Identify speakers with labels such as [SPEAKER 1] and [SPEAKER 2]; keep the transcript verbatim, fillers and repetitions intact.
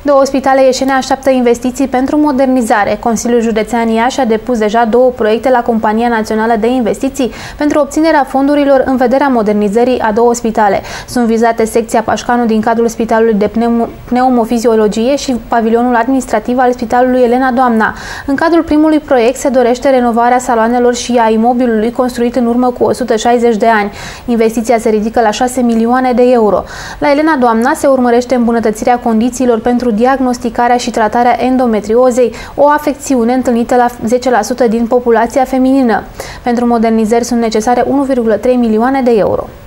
[SPEAKER 1] Două spitale ieșene așteaptă investiții pentru modernizare. Consiliul Județean Iași a depus deja două proiecte la Compania Națională de Investiții pentru obținerea fondurilor în vederea modernizării a două spitale. Sunt vizate secția Pașcanu din cadrul Spitalului de Pneum Pneumofiziologie și pavilionul administrativ al Spitalului Elena Doamna. În cadrul primului proiect se dorește renovarea saloanelor și a imobilului construit în urmă cu o sută șaizeci de ani. Investiția se ridică la șase milioane de euro. La Elena Doamna se urmărește îmbunătățirea condițiilor pentru diagnosticarea și tratarea endometriozei, o afecțiune întâlnită la zece la sută din populația feminină. Pentru modernizări sunt necesare unu virgulă trei milioane de euro.